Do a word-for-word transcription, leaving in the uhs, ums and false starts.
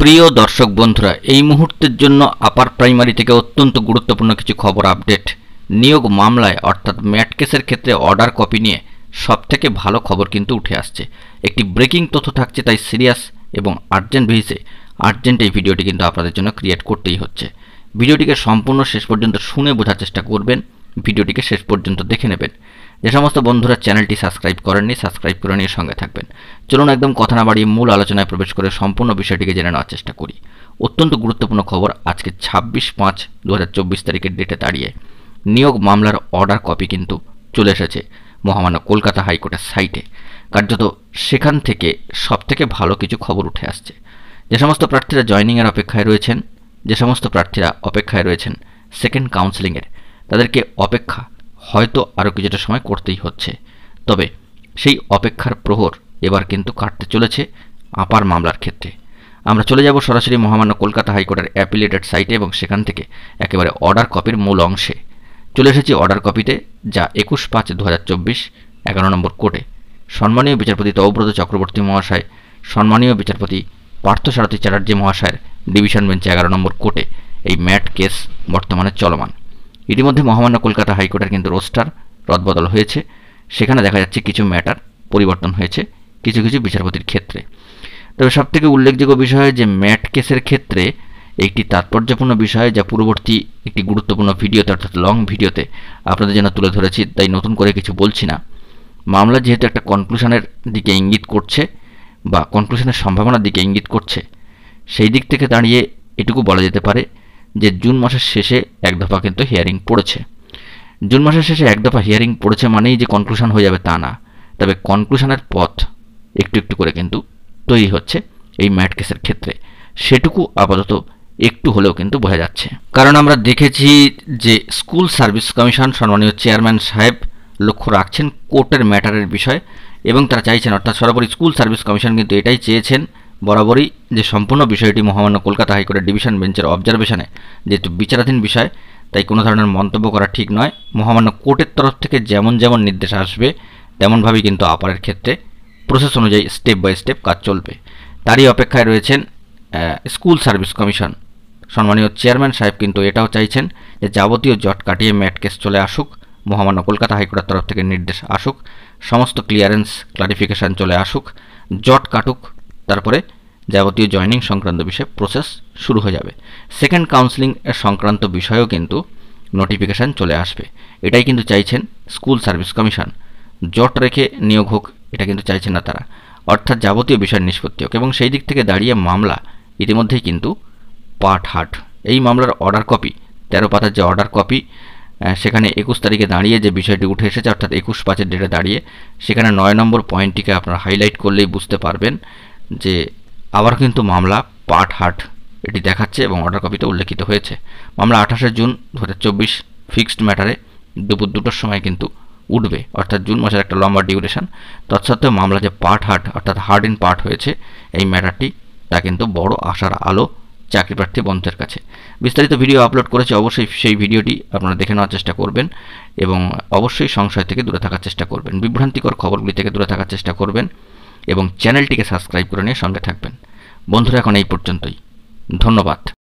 প্রিয় দর্শক বন্ধুরা, এই মুহূর্তের জন্য আপার প্রাইমারি থেকে অত্যন্ত গুরুত্বপূর্ণ কিছু খবর আপডেট। নিয়োগ মামলায় অর্থাৎ ম্যাট কেসের ক্ষেত্রে অর্ডার কপি নিয়ে সবথেকে ভালো খবর কিন্তু উঠে আসছে। একটি ব্রেকিং তথ্য থাকছে, তাই সিরিয়াস এবং আর্জেন্ট বেসিসে আর্জেন্ট এই ভিডিওটি কিন্তু আপনাদের জন্য ক্রিয়েট করতেই হচ্ছে। ভিডিওটিকে সম্পূর্ণ শেষ পর্যন্ত শুনে বোঝার চেষ্টা করবেন, ভিডিওটিকে শেষ পর্যন্ত দেখে নেবেন। যে সমস্ত বন্ধুরা চ্যানেলটি সাবস্ক্রাইব করেননি, সাবস্ক্রাইব করে নিয়ে সঙ্গে থাকবেন। চলুন একদম কথা না বাড়িয়ে মূল আলোচনায় প্রবেশ করে সম্পূর্ণ বিষয়টিকে জেনে নেওয়ার চেষ্টা করি। অত্যন্ত গুরুত্বপূর্ণ খবর আজকে ছাব্বিশ পাঁচ দু হাজার চব্বিশ তারিখের ডেটে দাঁড়িয়ে নিয়োগ মামলার অর্ডার কপি কিন্তু চলে এসেছে মহামান্য কলকাতা হাইকোর্টের সাইটে। কার্যত সেখান থেকে সবথেকে ভালো কিছু খবর উঠে আসছে। যে সমস্ত প্রার্থীরা জয়নিংয়ের অপেক্ষায় রয়েছেন, যে সমস্ত প্রার্থীরা অপেক্ষায় রয়েছেন সেকেন্ড কাউন্সেলিংয়ের, তাদেরকে অপেক্ষা হয়তো আরও কিছুটা সময় করতেই হচ্ছে। তবে সেই অপেক্ষার প্রহর এবার কিন্তু কাটতে চলেছে আপার মামলার ক্ষেত্রে। আমরা চলে যাব সরাসরি মহামান্য কলকাতা হাইকোর্টের অ্যাপিলেটেড সাইটে এবং সেখান থেকে একেবারে অর্ডার কপির মূল অংশে চলে এসেছি। অর্ডার কপিতে যা একুশ পাঁচ দু হাজার চব্বিশ এগারো নম্বর কোর্টে সম্মানীয় বিচারপতি তৌব্রত চক্রবর্তী মহাশয়, সম্মানীয় বিচারপতি পার্থসারথী চ্যাটার্জি মহাশয়ের ডিভিশন বেঞ্চে এগারো নম্বর কোর্টে এই ম্যাট কেস বর্তমানে চলমান। ইতিমধ্যে মহামান্য কলকাতা হাইকোর্টের কিন্তু রোস্টার রদবদল হয়েছে। সেখানে দেখা যাচ্ছে কিছু ম্যাটার পরিবর্তন হয়েছে কিছু কিছু বিচারপতির ক্ষেত্রে। তবে সবথেকে উল্লেখযোগ্য বিষয় যে ম্যাট কেসের ক্ষেত্রে একটি তাৎপর্যপূর্ণ বিষয়, যা পূর্ববর্তী একটি গুরুত্বপূর্ণ ভিডিওতে অর্থাৎ লং ভিডিওতে আপনাদের জন্য তুলে ধরেছি, তাই নতুন করে কিছু বলছি না। মামলা যেহেতু একটা কনক্লুশনের দিকে ইঙ্গিত করছে বা কনক্লুশনের সম্ভাবনার দিকে ইঙ্গিত করছে, সেই দিক থেকে দাঁড়িয়ে এটুকু বলা যেতে পারে যে জুন মাসের শেষে এক দফা কিন্তু হিয়ারিং পড়েছে। জুন মাসের শেষে এক দফা হিয়ারিং পড়েছে মানেই যে কনক্লুশন হয়ে যাবে তা না, তবে কনক্লুশনের পথ একটু একটু করে কিন্তু তৈরি হচ্ছে এই ম্যাট কেসের ক্ষেত্রে। সেটুকু আপাতত একটু হলেও কিন্তু বোঝা যাচ্ছে, কারণ আমরা দেখেছি যে স্কুল সার্ভিস কমিশন সম্মানীয় চেয়ারম্যান সাহেব লক্ষ্য রাখছেন কোর্টের ম্যাটারের বিষয় এবং তারা চাইছেন, অর্থাৎ সরাসরি স্কুল সার্ভিস কমিশন কিন্তু এটাই চেয়েছেন বরাবরই, যে সম্পূর্ণ বিষয়টি মহামান্য কলকাতা হাইকোর্টের ডিভিশন বেঞ্চের অবজারভেশনে যেহেতু বিচারাধীন বিষয়, তাই কোনো ধরনের মন্তব্য করা ঠিক নয়। মহামান্য কোর্টের তরফ থেকে যেমন যেমন নির্দেশ আসবে তেমনভাবেই কিন্তু আপারের ক্ষেত্রে প্রসেস অনুযায়ী স্টেপ বাই স্টেপ কাজ চলবে। তারই অপেক্ষায় রয়েছেন স্কুল সার্ভিস কমিশন। সম্মানীয় চেয়ারম্যান সাহেব কিন্তু এটাও চাইছেন যে যাবতীয় জট কাটিয়ে ম্যাট কেস চলে আসুক, মহামান্য কলকাতা হাইকোর্টের তরফ থেকে নির্দেশ আসুক, সমস্ত ক্লিয়ারেন্স ক্লারিফিকেশান চলে আসুক, জট কাটুক, তারপরে যাবতীয় জয়নিং সংক্রান্ত বিষয়ে প্রসেস শুরু হয়ে যাবে। সেকেন্ড কাউন্সেলিং এর সংক্রান্ত বিষয়েও কিন্তু নোটিফিকেশান চলে আসবে। এটাই কিন্তু চাইছেন স্কুল সার্ভিস কমিশন। জট রেখে নিয়োগ হোক এটা কিন্তু চাইছেন না তারা, অর্থাৎ যাবতীয় বিষয়ের নিষ্পত্তি হোক। এবং সেই দিক থেকে দাঁড়িয়ে মামলা ইতিমধ্যেই কিন্তু পার্ট হার্ট। এই মামলার অর্ডার কপি তেরো পাতার যে অর্ডার কপি, সেখানে একুশ তারিখে দাঁড়িয়ে যে বিষয়টি উঠে এসেছে, অর্থাৎ একুশ পাঁচের ডেটে দাঁড়িয়ে সেখানে নয় নম্বর পয়েন্টটিকে আপনারা হাইলাইট করলেই বুঝতে পারবেন যে আবার কিন্তু মামলা পার্ট হার্ট এটি দেখাচ্ছে এবং অর্ডার কপিতে উল্লেখিত হয়েছে। মামলা আঠাশে জুন দু হাজার চব্বিশ ফিক্সড ম্যাটারে দুপুর দুটোর সময় কিন্তু উঠবে, অর্থাৎ জুন মাসের একটা লম্বা ডিউরেশন। তৎসত্ত্বেও মামলা যে পার্ট হার্ট অর্থাৎ হার্ড ইন পার্ট হয়েছে এই ম্যাটারটি, তা কিন্তু বড় আশার আলো চাকরি প্রার্থী বন্ধুদের কাছে। বিস্তারিত ভিডিও আপলোড করেছে, অবশ্যই সেই ভিডিওটি আপনারা দেখে নেওয়ার চেষ্টা করবেন এবং অবশ্যই সংশয় থেকে দূরে থাকার চেষ্টা করবেন, বিভ্রান্তিকর খবরগুলি থেকে দূরে থাকার চেষ্টা করবেন এবং চ্যানেলটিকে সাবস্ক্রাইব করে নিয়ে সঙ্গে থাকবেন। বন্ধুরা, এখন এই পর্যন্তই। ধন্যবাদ।